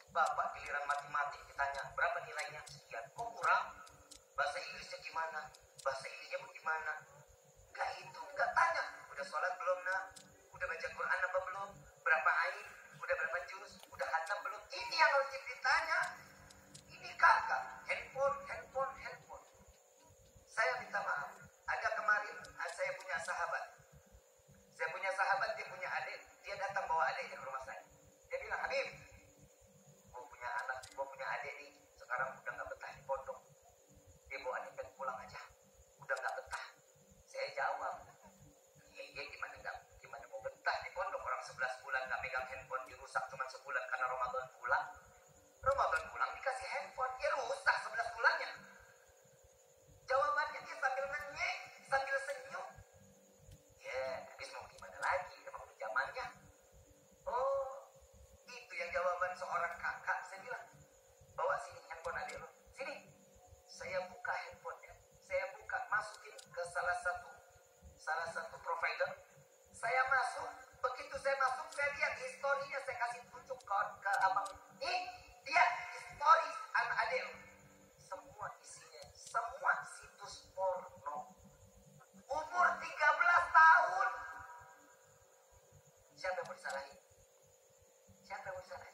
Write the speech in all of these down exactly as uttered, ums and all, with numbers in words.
Bapak giliran matematik ditanya berapa nilainya, sekian. Kok kurang? Bahasa Inggrisnya gimana? Bahasa ininya bagaimana? Gak itu, gak tanya. Udah sholat belum nak? Udah baca Quran apa belum? Berapa ayat? Udah berapa juz? Udah khatam belum? Ini yang harus ditanya. Ini kagak. Handphone, handphone, handphone. Saya minta maaf. Ada kemarin saya punya sahabat. Saya punya sahabat, dia punya adik. Dia datang bawa adiknya ke rumah saya. Dia bilang, Habib, gue punya anak, gue punya adik nih. Sekarang udah gak betah di pondok. Dia bawa adiknya pulang aja. Udah gak betah. Saya jawab, iya iya gimana gak, gimana mau betah di pondok. Orang sebelas bulan gak megang handphone, dirusak cuma sebulan karena Ramadan pulang. Ramadan pulang dikasih handphone, dia rusak sebelas bulannya. Jawabannya dia sambil ngenyek, sambil senyum. Ya, yeah, habis mau gimana lagi, emang udah zamannya. Oh, itu yang jawaban seorang kakak. Saya bilang, bawa sini handphone adik lo. Sini. Saya buka handphonenya. Saya buka, masukin ke salah satu salah satu provider. Saya masuk. Begitu saya masuk, saya lihat historinya. Saya kasih tunjuk ke, ke abang. Nih, lihat histori anak adik lo. Semua isinya, semua situs porno. Umur tiga belas tahun. Siapa yang mau disalahin? Siapa yang mau disalahin?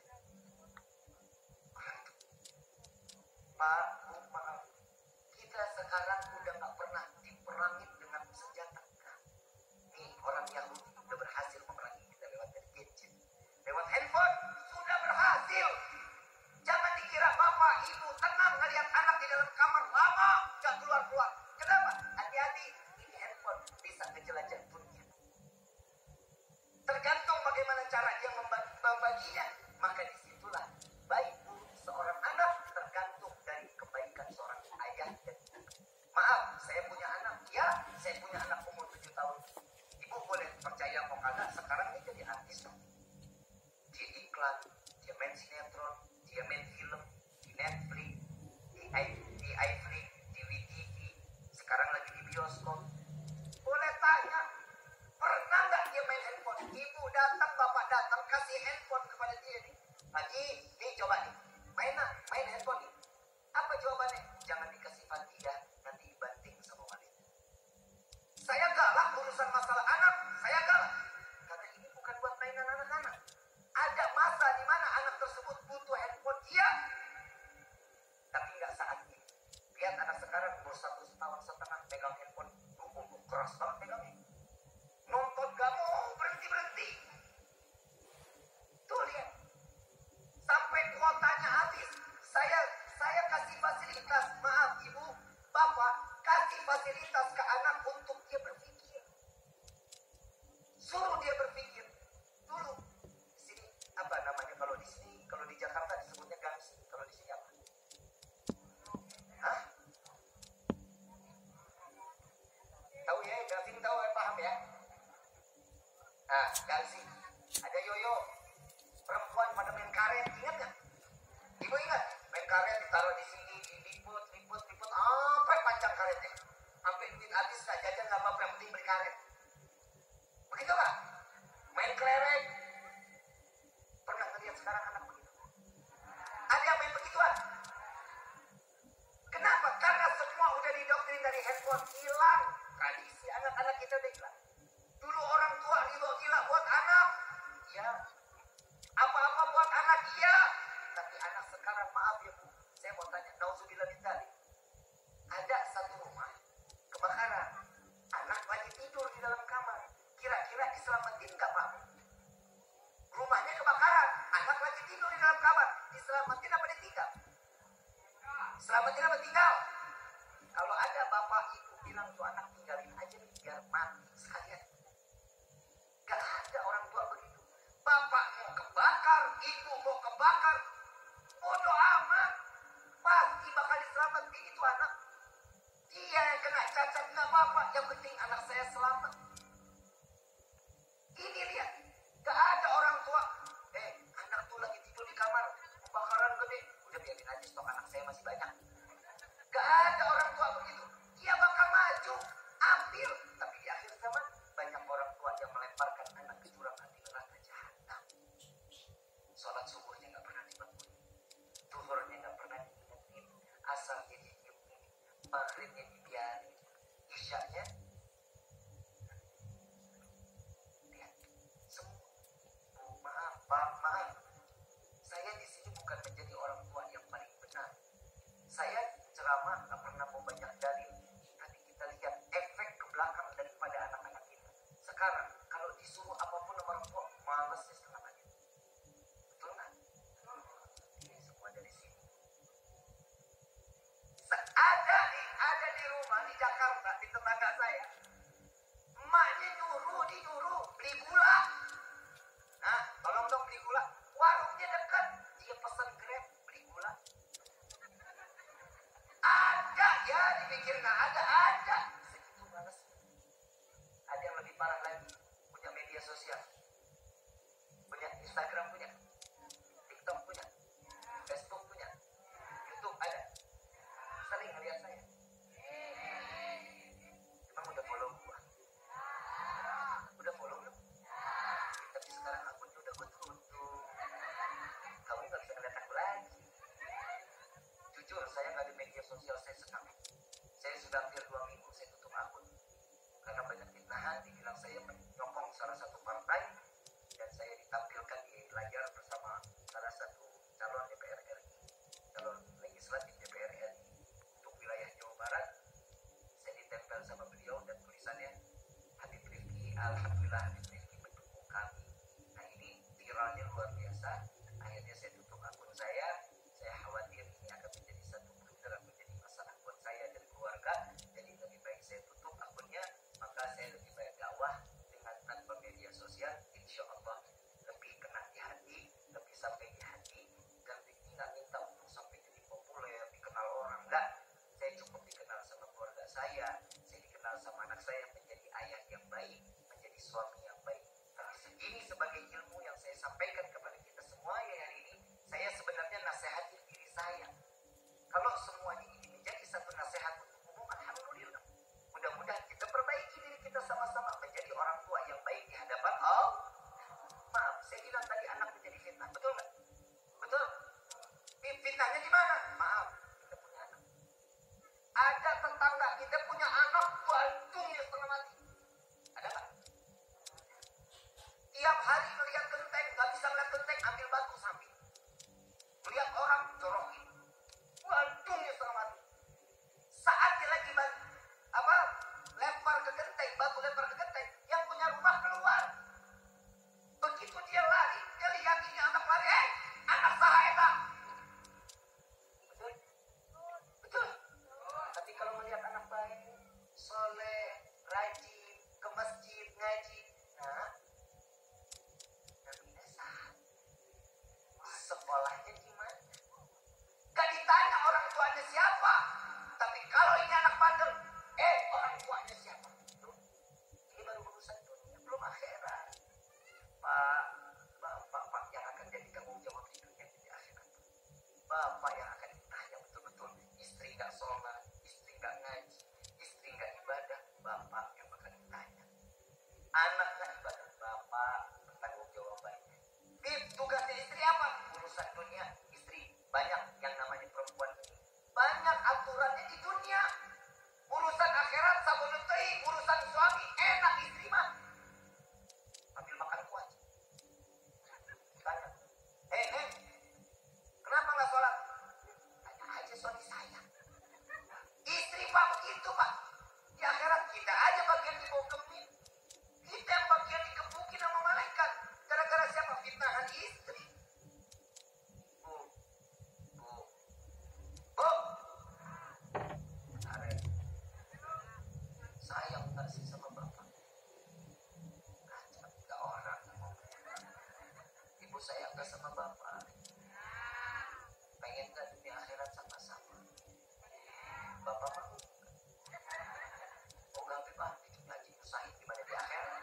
Pak, Bu, maaf. Kita sekarang udah gak pernah diperangin dengan senjata. Nih, orang Yahudi udah berhasil memerangi kita lewat gadget. Lewat handphone, sudah berhasil. Jangan dikira bapak, ibu tenang ngeliat anak di dalam kamar lama, gak keluar-keluar. Kenapa? Hati-hati, ini handphone bisa menjelajah dunia. Tergantung bagaimana cara dia membaginya, maka disitulah baik buruk seorang anak tergantung dari kebaikan seorang ayah dan ibu. Maaf, saya punya anak. Ya, saya punya anak umur tujuh tahun. Ibu boleh percaya mau kagak, sekarang ini jadi artis dong. Dia iklan, dia main sinetron, dia main film, di Netflix, di, I, di iFlix, di W T V, sekarang lagi di bioskop. Boleh tanya, pernah nggak dia main handphone? Ibu datang, bapak datang, kasih handphone kepada dia nih. Lagi, nih coba nih, main lah, main handphone nih. Apa jawabannya? Jangan dikasih Fatihah, nanti dibanting sama wanita. Saya galak urusan masalah anak, saya galak. Karena ini bukan buat mainan anak-anak. Ada masa di mana anak tersebut butuh handphone, iya. Tapi nggak saat ini. Lihat anak sekarang umur satu tahun setengah pegang handphone, tubuh keras banget pegangnya. Nonton gak mau berhenti-berhenti. Tuh lihat. Sampai kuotanya habis. Saya saya kasih fasilitas. Maaf ibu, bapak, kasih fasilitas ke anak untuk dia berpikir. Suruh dia berpikir. Dulu. Di sini apa namanya kalau di sini, kalau di Jakarta disebutnya gangsi. Kalau di sini apa? Hah? Tahu ya, gangsi tahu ya, paham ya? Nah, gangsi. Ada yoyo. Perempuan pada main karet, ingat gak? Ibu ingat? Main karet ditaruh di sini, diliput, liput, liput, sampai panjang karetnya. Sampai duit habis gak jajan gak apa-apa, yang penting beli karet. Begitu gak? Main kelereng. Pernah ngeliat sekarang anak begitu? Ada yang main begituan? Kenapa? Karena semua udah didoktrin dari handphone, hilang. Tradisi anak-anak kita udah hilang. Dulu orang tua riba gila buat anak. Ya. Apa-apa buat anak, iya. Tapi anak sekarang, maaf ya Bu, saya mau tanya, nauzubillah min dzalik. Ada satu rumah kebakaran. Anak lagi tidur di dalam kamar. Kira-kira diselamatin gak Pak? Rumahnya kebakaran. Anak lagi tidur di dalam kamar. Diselamatin apa ditinggal? Selamatin apa tinggal? Kalau ada bapak ibu bilang tuh anak tinggalin aja nih biar mati sekalian. Gak ada orang tua begitu. Bapak mau kebakar, ibu mau kebakar, bodoh amat. Pasti bakal diselamatin itu anak. Dia yang kena cacat gak apa-apa. Yang penting anak saya selamat. Ini lihat, gak ada orang tua. Eh, anak tuh lagi tidur di kamar, kebakaran gede. Udah biarin aja, stok anak saya masih banyak. Gak ada orang tua begitu. Dia bakal maju, ambil. Tapi di akhir zaman banyak orang tua yang melemparkan anak ke jurang api neraka jahanam. Sholat subuhnya gak pernah dibangun. sekarang akunnya udah gue tutup. Kamu nggak bisa ngeliat aku lagi. Jujur, saya nggak di media sosial, saya senang. Saya sudah hampir dua minggu saya tutup akun. Karena banyak fitnahan, dibilang saya menyokong salah satu partai. Dan saya ditampilkan di layar bersama salah satu calon D P R R I, calon legislatif D P R R I untuk wilayah Jawa Barat. Saya ditempel sama beliau dan tulisannya, Habib Rifki, alhamdulillah Habib Rifki mendukung kami. Nah ini viralnya luar biasa. Akhirnya saya tutup akun saya. Saya khawatir ini akan menjadi satu blunder, menjadi masalah buat saya dan keluarga. Jadi lebih baik saya tutup akunnya. Maka saya lebih baik dakwah dengan tanpa media sosial. Insya Allah lebih kena di hati, lebih sampai di hati. Dan tidak minta untuk sampai jadi populer, dikenal orang. Enggak. Saya cukup dikenal sama keluarga saya. Saya dikenal sama anak saya menjadi ayah yang baik, menjadi suami yang baik. Tapi segini sebagai ilmu yang saya sampaikan kepada kita semua ya hari ini, saya sebenarnya nasihatin diri saya. Kalau semuanya ini menjadi satu nasihat untuk umum, alhamdulillah. Mudah-mudahan kita perbaiki diri kita sama-sama menjadi orang tua yang baik di hadapan Allah. Maaf, saya bilang tadi anak menjadi fitnah, betul nggak? Betul. Fitnahnya di mana? Maaf, kita punya anak. Ada tetangga kita punya anak bantungnya setengah mati. Ada nggak? Tiap hari melihat genteng, nggak bisa melihat genteng, ambil batu samping. Melihat orang jorokin, bantungnya setengah mati. Saat dia lagi ban- apa lempar ke genteng, batu lempar ke genteng, yang punya rumah keluar. Begitu dia lari, dia lihat ini anak lari, eh anak saha eta. Betul? Betul. Tapi kalau melihat anak baik, soleh, rajin, ke masjid, ngaji, nah, namanya sah. Sekolahnya di mana? Gak ditanya orang tuanya siapa. Tapi kalau ini anak bandel, eh orang tuanya siapa? Tuh, ini baru urusan dunia, belum akhirat. Pak, bapak, pak yang akan jadi tanggung jawab di dunia di akhirat. Bapak yang akan ditanya betul-betul. Istri gak sholat, istri gak ngaji, istri gak ibadah, bapak yang akan ditanya. Anak gak ibadah, bapak bertanggung jawabannya. Bib, tugasnya istri apa? Urusan dunia, istri. Banyak yang namanya perempuan ini. Banyak aturannya di dunia. Urusan akhirat, sabun teh, urusan suami, enak istri mah. Ambil makan kuat. Tanya, eh, eh, kenapa nggak sholat? Tanya aja suami saya. Istri pak begitu pak. Di akhirat kita aja bagian dibawa kemil. Kita yang bagian dikebukin sama malaikat. Gara-gara siapa? Fitnahan istri. Bu, bu, bu. Arek. Sayang nggak sih sama bapak? Kacau, tiga orang yang ngomong. Ibu sayang nggak sama bapak? Pengen nggak dunia akhirat sama-sama? Bapak mau? Oh nggak bebas, bikin ngaji usahin gimana di akhirat?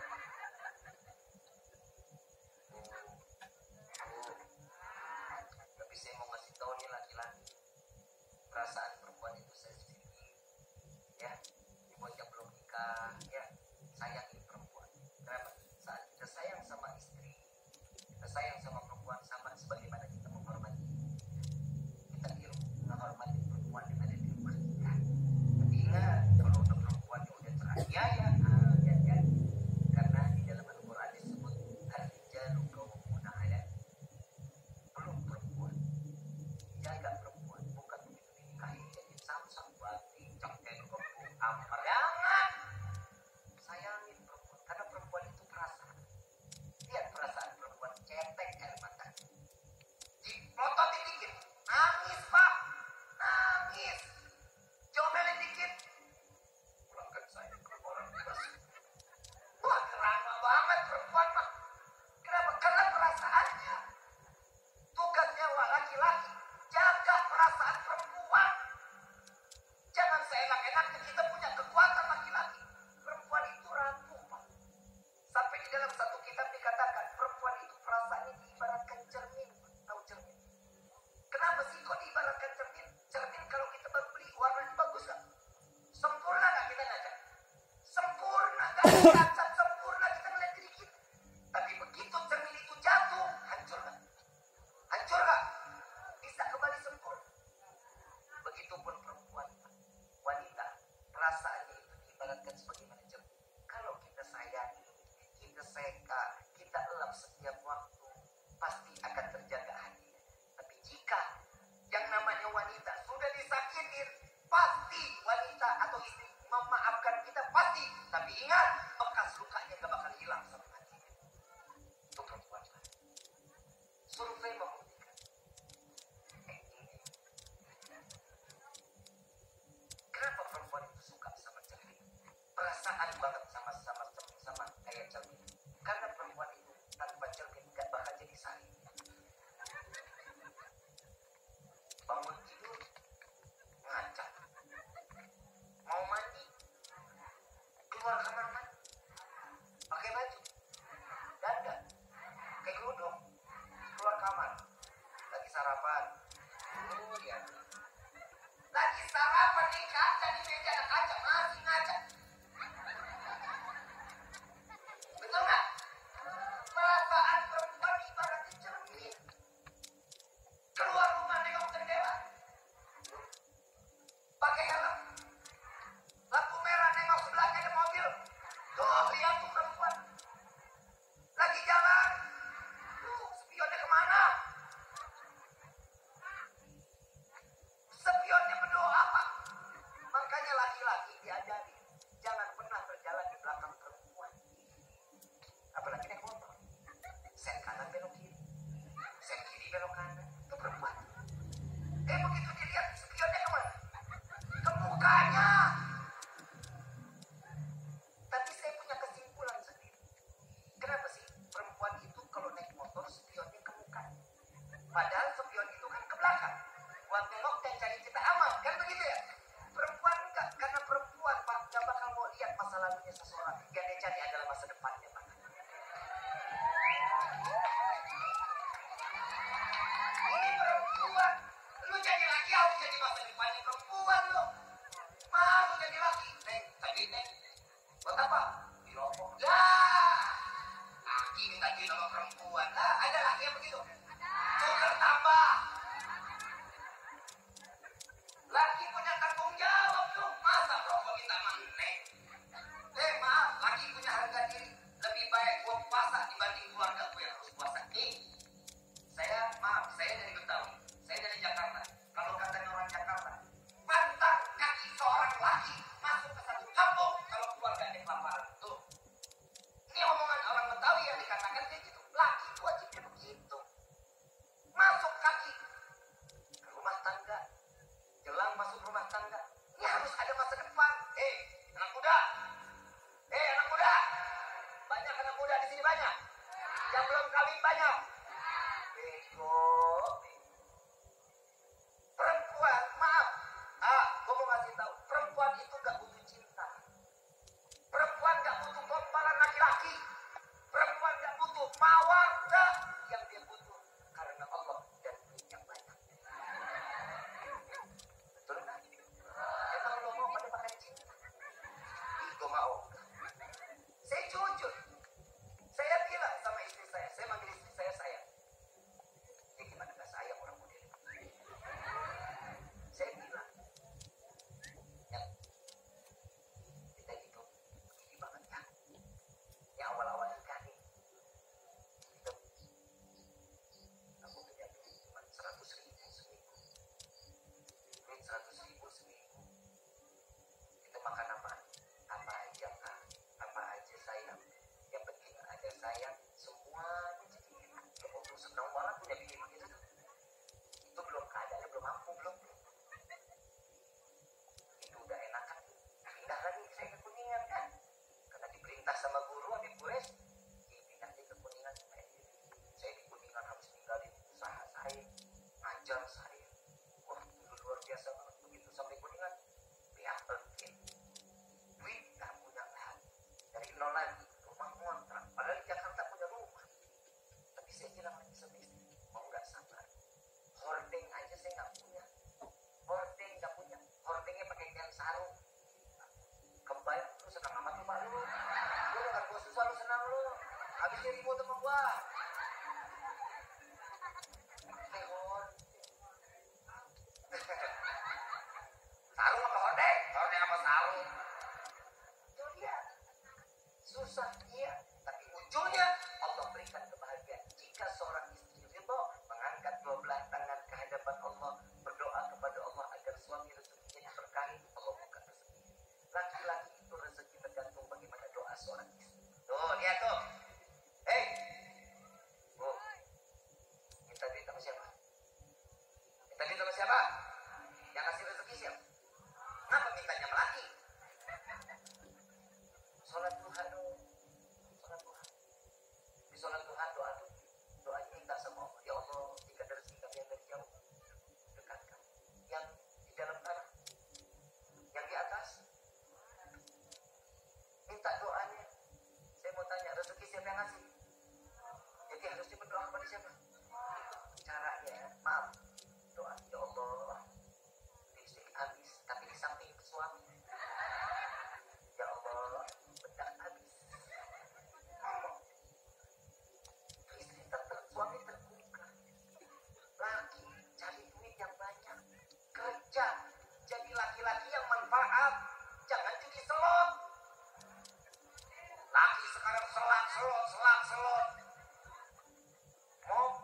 Bu, bu. Tapi saya mau ngasih tahu nih laki-laki, perasaan perempuan itu sensitif, ya. Buat yang belum nikah, ya, sayangin perempuan. Kenapa? Saat kita sayang sama istri, kita sayang sama perempuan sama sebagaimana kita menghormati. Kita ilmu menghormati perempuan yang ada di rumah kita. Tapi ingat, kalau udah perempuannya udah teraniaya, ah, ya, ya. Karena di dalam Al-Quran disebut ar-rijalu qawwamuna 'ala, belum perempuan. Jaga perempuan, bukan begitu dinikahi jadi samsam bati, cokten, kebun, ampar. Jangan. Sayangin perempuan, karena perempuan itu perasaan. Lihat perasaan perempuan, cetek air mata. Dipototin dikit, nangis pak, nangis. Comelin dikit, pulangkan saya ke orang bebas. Wah kerana banget perempuan mah. Kenapa? Karena perasaannya. Tugasnya laki-laki, jaga perasaan perempuan. Jangan seenak-enaknya kita punya kekuatan laki-laki. Perempuan itu rapuh pak. Sampai di dalam satu kitab dikatakan perempuan itu perasaannya diibaratkan cermin. Tahu cermin? Kenapa sih kok diibaratkan cermin? Cermin kalau kita baru beli warnanya bagus gak? Sempurna gak kita ngaca? Sempurna, gak ada cacat, sempurna kita melihat diri kita. Tapi begitu cermin itu laki yang begitu? Tuker tambah. Laki punya tanggung jawab tuh. Masa perokok minta manek? Eh maaf, laki punya harga diri. Lebih baik gua puasa dibanding keluarga gua yang harus puasa. Nih, saya maaf, saya dari Betawi, saya dari Jakarta. Kalau katanya orang Jakarta, pantang kaki seorang laki masuk ke satu kampung kalau keluarga ada kelaparan. Tuh, ini omongan orang Betawi yang dikatakan kayak gitu. Laki itu wajibnya begitu. Masuk kaki ke rumah tangga, jelang masuk rumah tangga, ini harus ada masa depan. Eh, anak muda, eh anak muda, banyak anak muda di sini banyak. Yang belum kawin banyak. Bego. Perempuan, maaf. Ah, gue mau ngasih tahu, perempuan itu gak butuh cinta. Perempuan gak butuh komparan laki-laki. Perempuan gak butuh mawaddah. Yang dia butuh karena Allah dan duit yang banyak. Betul nggak? Emang lo mau pada pakai cinta? Itu mau. Saya jujur. Saya bilang sama istri saya, saya manggil istri saya sayang. Ya gimana gak sayang orang model? Saya bilang, ya kita hidup begini banget ya. Yang awal-awal nikah nih, hidup aku kerja cuma seratus ribu seminggu. Duit seratus ribu seminggu. Kita makan apa? Apa aja kak? Apa aja sayang? Yang penting ada sayang, semua jadi enak. Ya aku senang banget punya bikin begitu tuh. Itu belum keadaan, belum mampu, belum. Itu udah enakan. Pindah lagi saya ke Kuningan kan. Karena diperintah sama guru, habis gue pindah ke Kuningan. Saya di Kuningan harus ninggalin usaha saya, ngajar saya. Wah, itu luar biasa banget. Begitu sampai Kuningan, pihak penting. Duit gak punya lah. Dari nol lagi, rumah ngontrak. Padahal di Jakarta punya rumah. Tapi saya bilang lagi sama istri, mau gak sabar. Hordeng aja saya gak punya. Hordeng gak punya. Hordengnya pakai kain sarung. Kembali, lu senang amat lu, Pak, lu. Lu dengan gua susah, lu senang lu. Habisnya ribut sama gua. Pakai hordeng. Sarung apa hordeng? Hordeng apa sarung? Itu dia. Susah, iya. Tapi ujungnya Allah berikan kebahagiaan. Jika seorang istri ridho mengangkat dua belah tangan ke hadapan Allah, berdoa kepada Allah agar suami rezekinya diberkahi, Allah buka rezeki. Laki-laki itu rezeki tergantung bagaimana doa seorang istri. Tuh, lihat tuh. Hei, bu, minta duit sama siapa? Minta duit sama siapa? Yang kasih rezeki siapa? Kenapa mintanya sama laki? Sholat duha dong. Sholat duha. Di sholat duha doa tuh. Doanya minta sama Allah. Ya Allah, jika ada rezeki kami yang dari jauh, dekatkan. Yang di dalam tanah, yang di atas, minta doanya. Saya mau tanya, rezeki siapa yang ngasih? Jadi harusnya berdoa kepada siapa? Caranya, maaf. Doa, ya Allah, listrik habis, tapi di samping suami. Ya Allah, bedak habis. Istri tetap, suami terbuka. Laki cari duit yang banyak. Kerja, jadi laki-laki yang manfaat. Jangan jadi selot. Laki sekarang selak selot, selak selot. Mobil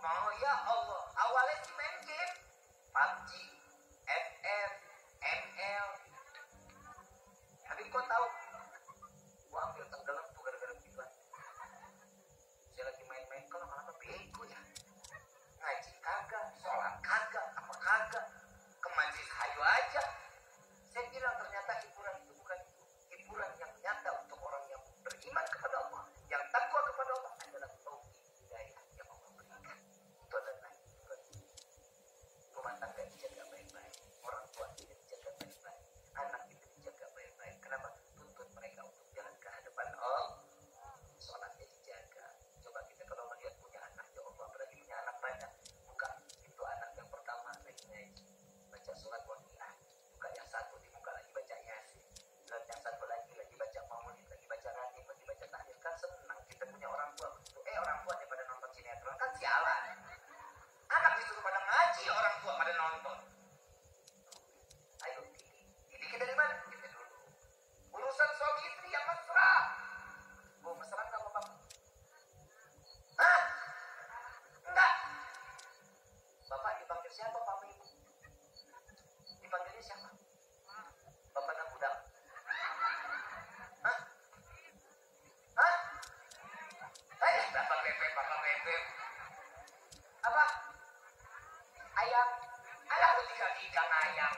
kandang ayam.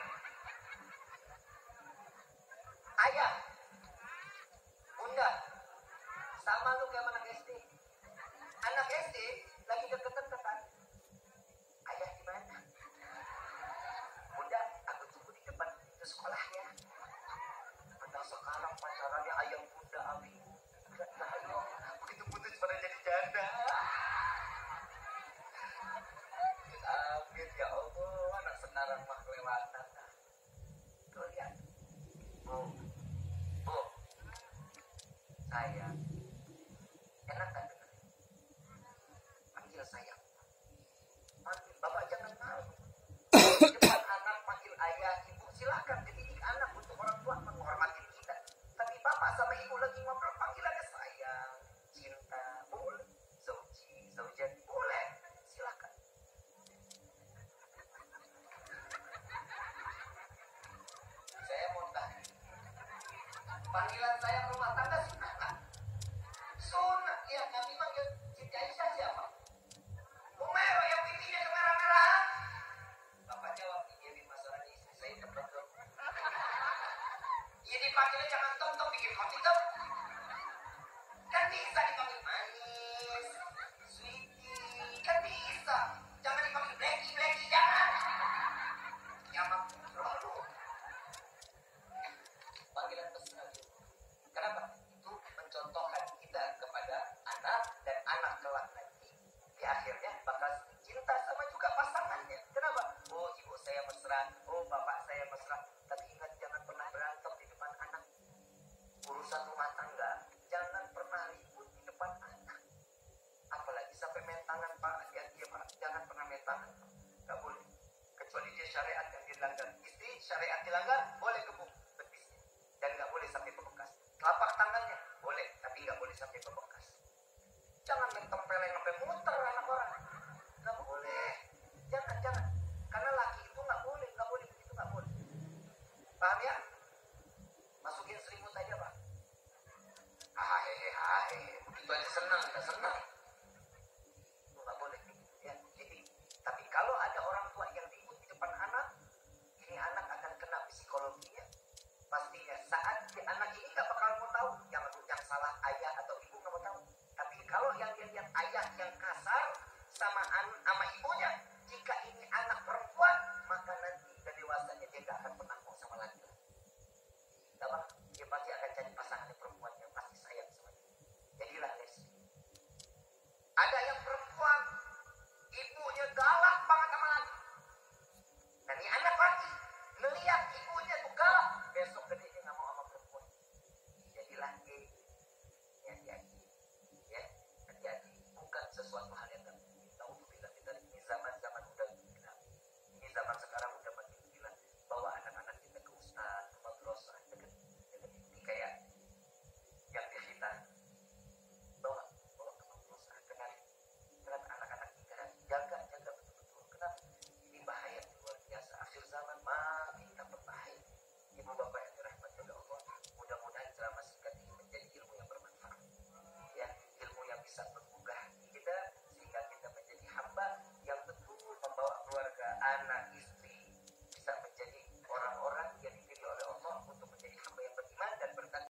Ayah, bunda, sama lu kayak anak S D. Anak S D lagi deket-deketan. Ayah di mana? Bunda, aku tunggu di depan pintu sekolahnya. Padahal sekarang pacarannya ayam bunda abi. Nah, ayo, begitu putus pada jadi janda. Amin ya Allah, anak sekarang mah kelewatan. Tuh lihat, bu, bu, saya enak kan dengar? Panggil saya, panggil bapak jangan malu. Di depan anak panggil ayah, ibu silakan dididik anak untuk orang tua menghormati kita. Tapi bapak sama ibu lagi ngobrol panggilannya sayang, cinta, boleh, zauji, zaujat, boleh, silakan. Saya mau tanya, panggilan saya rumah tangga sunnah nggak? Sunnah, ya Nabi manggil Siti Aisyah siapa? Umairah yang pipinya kemerah-merahan. Bapak jawab, iya di masalah istri saya tempat dong. Iya dipanggilnya jangan tom-tom bikin kopi dong. Kan bisa dipanggil manis, sweetie, kan bisa. Jangan dipanggil blacky-blacky, jangan. Ya maksudnya lu. Panggilan mesra. Kenapa? Itu mencontohkan kita kepada anak dan anak kelak nanti. Di akhirnya bakal cinta sama juga pasangannya. Kenapa? Oh ibu saya mesra, oh bapak saya mesra. Tapi ingat jangan pernah berantem di depan anak. Urusan rumah tangga jangan pernah ribut di depan anak. Apalagi sampai main tangan pak, ya dia pak, jangan pernah main tangan. Gak boleh. Kecuali dia syariat yang dilanggar. Istri syariat dilanggar, boleh gebuk betisnya. Dan gak boleh sampai bebekas. Telapak tangannya boleh, tapi gak boleh sampai bebekas. Jangan main tempeleng sampai muter anak orang. Gak boleh. Jangan, jangan. Karena laki itu gak boleh, gak boleh begitu, gak boleh. Paham ya? Masukin selimut aja pak. Hahehe, hahehe. Begitu aja senang, kita senang. Itu gak boleh. Ya, jadi, tapi kalau ada orang tua yang ribut di depan anak, ini anak akan kena psikologinya. Pastinya saat si anak ini gak bakal mau tahu yang yang salah ayah atau ibu gak mau tahu. Tapi kalau yang dia lihat ayah yang kasar sama an, sama ibunya, jika ini anak perempuan, maka nanti dan dewasanya dia gak akan pernah mau sama laki-laki. Apa? Dia pasti akan cari pasangan perempuan yang pasti sayang sama dia. Jadilah lesbi. Ada yang perempuan, ibunya galak banget sama laki. Dan ini anak laki, ngeliat ibunya tuh galak, besok gedenya nggak mau sama perempuan. Jadilah gay. Hati-hati, ya, hati-hati. Bukan sesuatu hal yang tak kita untuk bilang kita ini zaman-zaman udah gila. Ini zaman sekarang udah makin gila. Bawa anak-anak kita ke ustaz, ke madrasah, deket, deket ini kayak yang di kita. Bawa, bawa ke madrasah, kenal, kenal anak-anak kita, jaga, jaga betul-betul. Kenapa? Ini bahaya luar biasa. Akhir zaman makin tak berbahaya. Ibu bapak yang dirahmati oleh Allah, mudah-mudahan ceramah singkat ini menjadi ilmu yang bermanfaat. Ya, ilmu yang bisa menggugah kita sehingga kita menjadi hamba yang betul membawa keluarga, anak,